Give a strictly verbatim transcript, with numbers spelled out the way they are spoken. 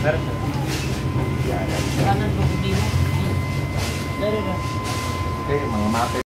Meron sir. Kanan ko, hindi mo. Dari na. Okay, mga mapit.